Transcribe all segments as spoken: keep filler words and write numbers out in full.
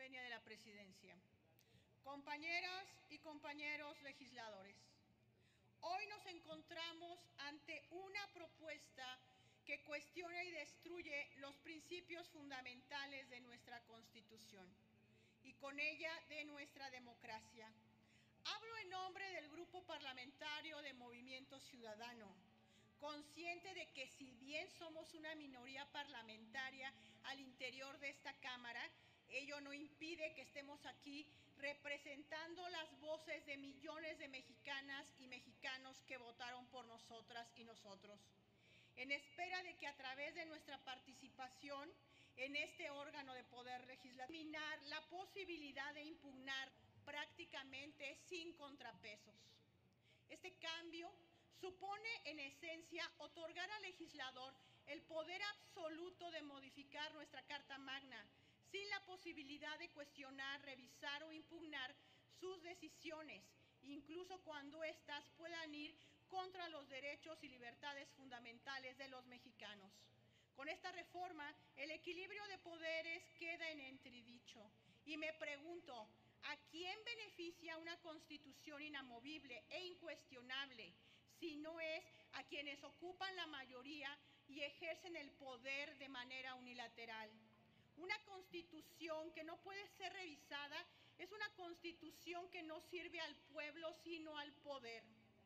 Venia de la Presidencia, compañeras y compañeros legisladores, hoy nos encontramos ante una propuesta que cuestiona y destruye los principios fundamentales de nuestra Constitución y con ella de nuestra democracia. Hablo en nombre del Grupo Parlamentario de Movimiento Ciudadano, consciente de que si bien somos una minoría parlamentaria al interior de esta Cámara, ello no impide que estemos aquí representando las voces de millones de mexicanas y mexicanos que votaron por nosotras y nosotros, en espera de que a través de nuestra participación en este órgano de poder legislativo, eliminar la posibilidad de impugnar prácticamente sin contrapesos. Este cambio supone en esencia otorgar al legislador el poder absoluto de modificar nuestra Carta Magna, sin la posibilidad de cuestionar, revisar o impugnar sus decisiones, incluso cuando éstas puedan ir contra los derechos y libertades fundamentales de los mexicanos. Con esta reforma, el equilibrio de poderes queda en entredicho. Y me pregunto, ¿a quién beneficia una Constitución inamovible e incuestionable si no es a quienes ocupan la mayoría y ejercen el poder de manera unilateral? Una Constitución que no puede ser revisada es una Constitución que no sirve al pueblo sino al poder.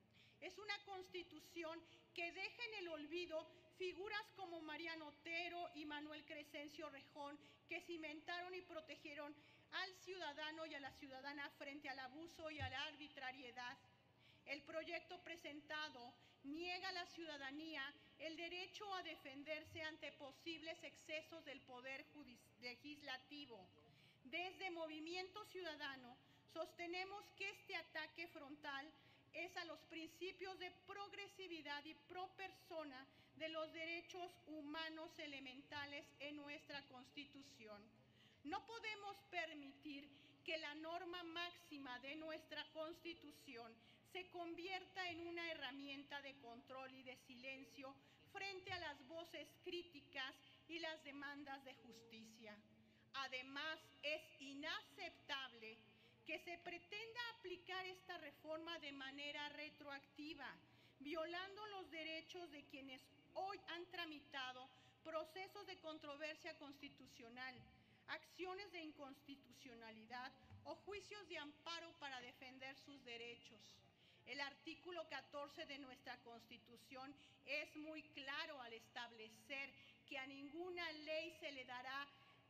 Es una Constitución que deja en el olvido figuras como Mariano Otero y Manuel Crescencio Rejón, que cimentaron y protegieron al ciudadano y a la ciudadana frente al abuso y a la arbitrariedad. El proyecto presentado niega a la ciudadanía el derecho a defenderse ante posibles excesos del Poder Legislativo. Desde Movimiento Ciudadano sostenemos que este ataque frontal es a los principios de progresividad y pro persona de los derechos humanos elementales en nuestra Constitución. No podemos permitir que la norma máxima de nuestra Constitución se convierta en una herramienta de control y de silencio frente a las voces críticas y las demandas de justicia. Además, es inaceptable que se pretenda aplicar esta reforma de manera retroactiva, violando los derechos de quienes hoy han tramitado procesos de controversia constitucional, acciones de inconstitucionalidad o juicios de amparo para defender sus derechos. El artículo catorce de nuestra Constitución es muy claro al establecer que a ninguna ley se le dará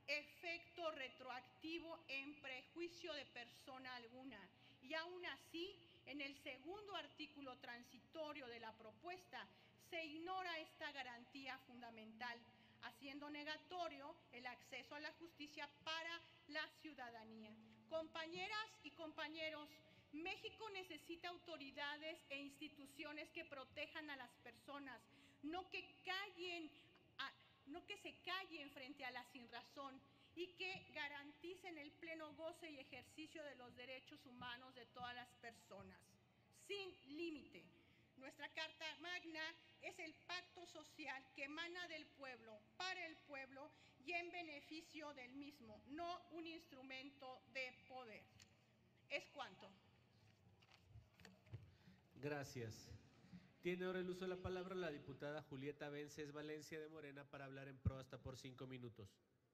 efecto retroactivo en prejuicio de persona alguna. Y aún así, en el segundo artículo transitorio de la propuesta, se ignora esta garantía fundamental, haciendo negatorio el acceso a la justicia para la ciudadanía. Compañeras y compañeros, México necesita autoridades e instituciones que protejan a las personas, no que callen a no que se callen frente a la sinrazón y que garanticen el pleno goce y ejercicio de los derechos humanos de todas las personas, sin límite. Nuestra Carta Magna es el pacto social que emana del pueblo, para el pueblo y en beneficio del mismo, no un instrumento de poder. Es cuanto. Gracias. Tiene ahora el uso de la palabra la diputada Julieta Vences Valencia de Morena para hablar en pro hasta por cinco minutos.